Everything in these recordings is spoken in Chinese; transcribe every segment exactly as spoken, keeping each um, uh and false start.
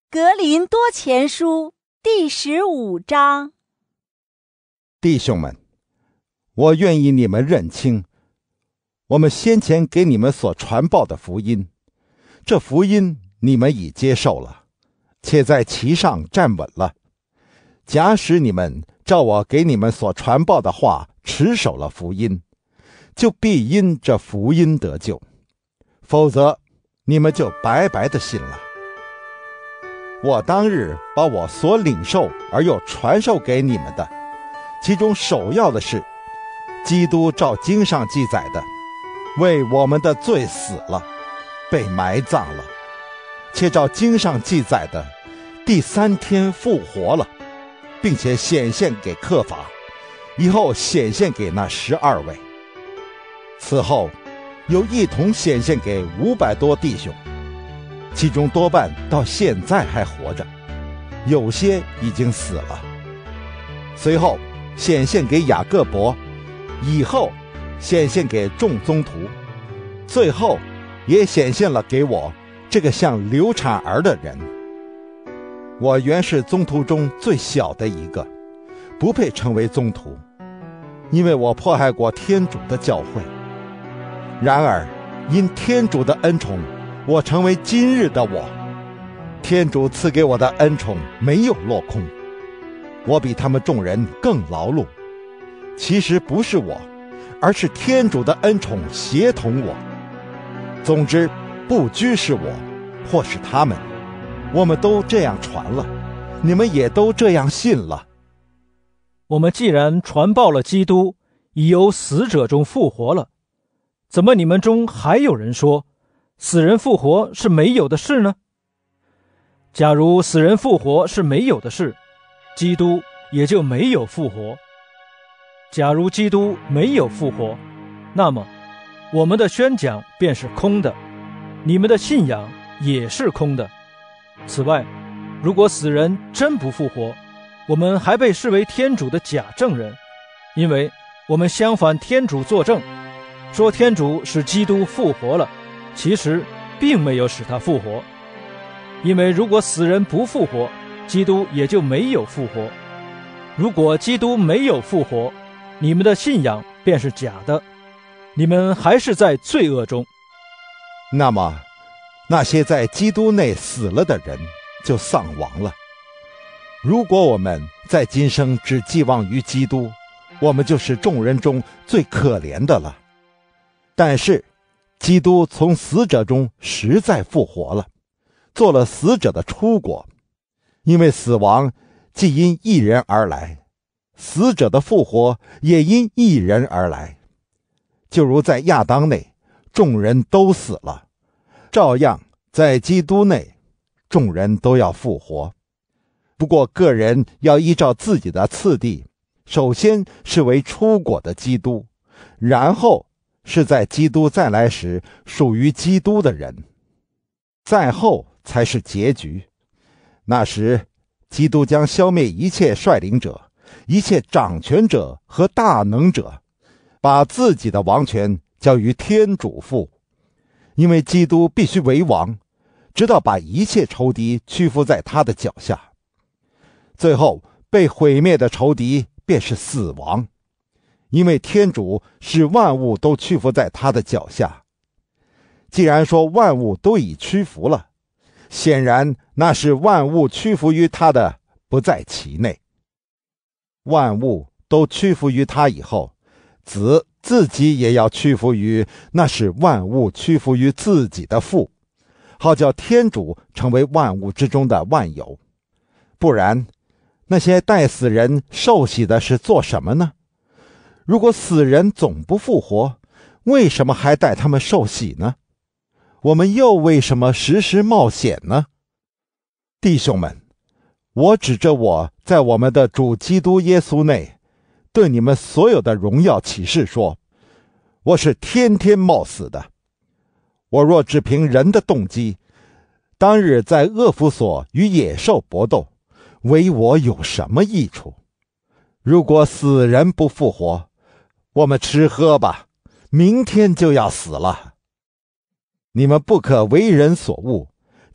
格林多前书第十五章。 弟兄们，我愿意你们认清，我们先前给你们所传报的福音，这福音你们已接受了，且在其上站稳了。假使你们照我给你们所传报的话持守了福音，就必因这福音得救，否则你们就白白的信了。我当日把我所领受而又传授给你们的，其中首要的是，基督照经上记载的，为我们的罪死了，被埋葬了，且照经上记载的，第三天复活了，并且显现给刻法，以后显现给那十二位，此后又一同显现给五百多弟兄，其中多半到现在还活着，有些已经死了。随后显现给雅各伯，以后显现给众宗徒，最后也显现了给我这个像流产儿的人。我原是宗徒中最小的一个，不配成为宗徒，因为我迫害过天主的教会。然而因天主的恩宠，我成为今日的我。天主赐给我的恩宠没有落空，我比他们众人更劳碌。其实不是我，而是天主的恩宠协同我。总之，不拘是我，或是他们，我们都这样传了，你们也都这样信了。 我们既然传报了基督已由死者中复活了，怎么你们中还有人说死人复活是没有的事呢？假如死人复活是没有的事，基督也就没有复活。假如基督没有复活，那么我们的宣讲便是空的，你们的信仰也是空的。此外，如果死人真不复活，我们还被视为天主的假证人，因为我们相反天主作证，说天主使基督复活了，其实并没有使他复活。因为如果死人不复活，基督也就没有复活。如果基督没有复活，你们的信仰便是假的，你们还是在罪恶中。 那么那些在基督内死了的人就丧亡了。如果我们在今生只寄望于基督，我们就是众人中最可怜的了。但是基督从死者中实在复活了，做了死者的出国，因为死亡既因一人而来，死者的复活也因一人而来。就如在亚当内众人都死了，照样在基督内众人都要复活。不过个人要依照自己的次第，首先是为出果的基督，然后是在基督再来时属于基督的人，再后才是结局。那时基督将消灭一切率领者、一切掌权者和大能者，把自己的王权交于天主父。因为基督必须为王，直到把一切仇敌屈服在他的脚下。最后被毁灭的仇敌便是死亡，因为天主使万物都屈服在他的脚下。既然说万物都已屈服了，显然那是万物屈服于他的不在其内。万物都屈服于他以后，子自己也要屈服于那是万物屈服于自己的父，好叫天主成为万物之中的万有。不然那些待死人受洗的是做什么呢？如果死人总不复活，为什么还待他们受洗呢？我们又为什么时时冒险呢？弟兄们，我指着我在我们的主基督耶稣内对你们所有的荣耀启示说，我是天天冒死的。我若只凭人的动机，当日在厄弗所与野兽搏斗，为我有什么益处？如果死人不复活，我们吃喝吧，明天就要死了。你们不可为人所误，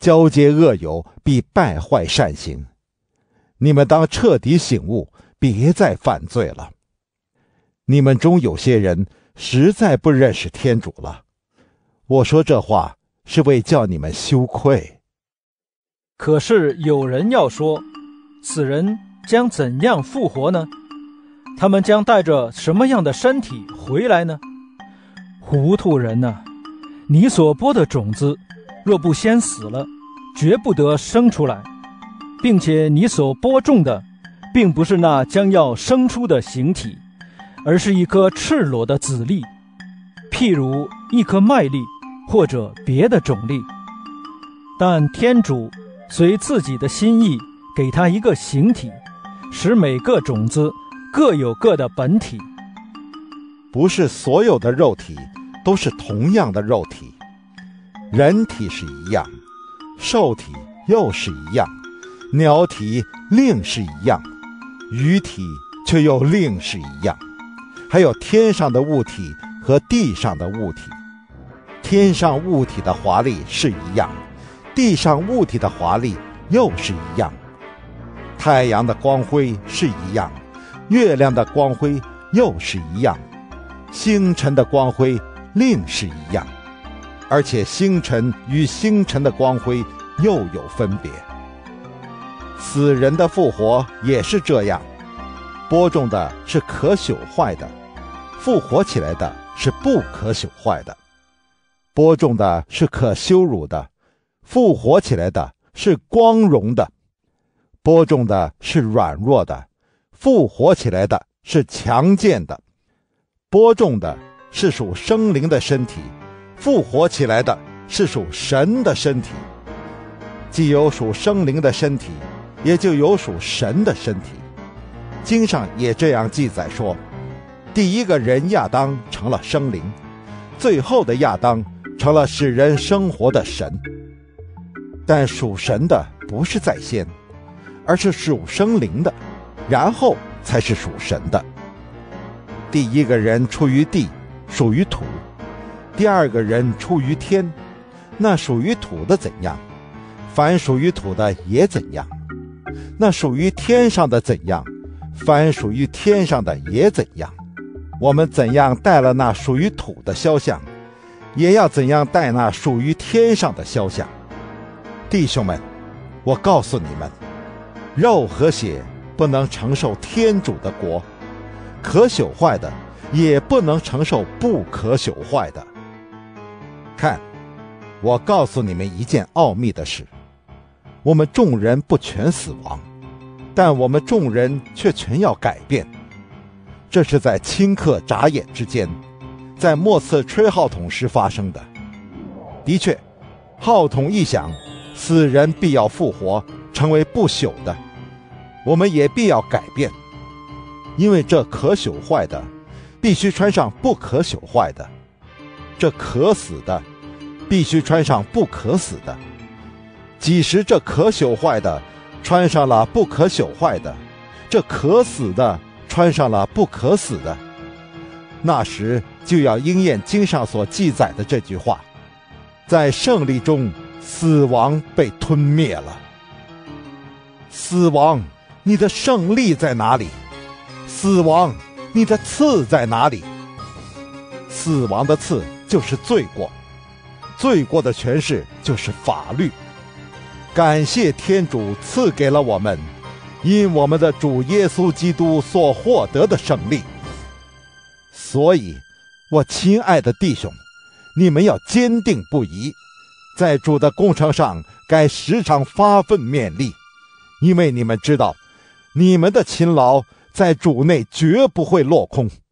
交结恶友，必败坏善行。你们当彻底醒悟，别再犯罪了。你们中有些人实在不认识天主了。我说这话是为叫你们羞愧。 可是有人要说，死人将怎样复活呢？他们将带着什么样的身体回来呢？糊涂人啊，你所播的种子若不先死了，绝不得生出来，并且你所播种的并不是那将要生出的形体，而是一颗赤裸的籽粒，譬如一颗麦粒或者别的种粒。但天主随自己的心意给他一个形体，使每个种子各有各的本体。 不是所有的肉体都是同样的肉体，人体是一样，兽体又是一样，鸟体另是一样，鱼体却又另是一样，还有天上的物体和地上的物体。天上物体的华丽是一样，地上物体的华丽又是一样。太阳的光辉是一样，月亮的光辉又是一样，星辰的光辉另是一样，而且星辰与星辰的光辉又有分别。死人的复活也是这样，播种的是可朽坏的，复活起来的是不可朽坏的；播种的是可羞辱的，复活起来的是光荣的；播种的是软弱的，复活起来的是强健的；播种的是属生灵的身体，复活起来的是属神的身体。既有属生灵的身体，也就有属神的身体。经上也这样记载说，第一个人亚当成了生灵，最后的亚当成了使人生活的神。但属神的不是在先，而是属生灵的，然后才是属神的。第一个人出于地，属于土；第二个人出于天，那属于土的怎样，凡属于土的也怎样；那属于天上的怎样，凡属于天上的也怎样。我们怎样带了那属于土的肖像，也要怎样带那属于天上的肖像。弟兄们，我告诉你们，肉和血不能承受天主的国，可朽坏的也不能承受不可朽坏的。看，我告诉你们一件奥秘的事，我们众人不全死亡，但我们众人却全要改变。这是在顷刻眨眼之间，在末次吹号筒时发生的。的确，号筒一响，死人必要复活，成为不朽的，我们也必要改变。因为这可朽坏的必须穿上不可朽坏的，这可死的必须穿上不可死的。几时这可朽坏的穿上了不可朽坏的，这可死的穿上了不可死的，那时就要应验经上所记载的这句话，在胜利中死亡被吞灭了。死亡，你的胜利在哪里？死亡，你的刺在哪里？死亡的刺就是罪过，罪过的权势就是法律。感谢天主赐给了我们因我们的主耶稣基督所获得的胜利。所以，我亲爱的弟兄，你们要坚定不移，在主的工程上该时常发奋勉力，因为你们知道，你们的勤劳在主内绝不会落空。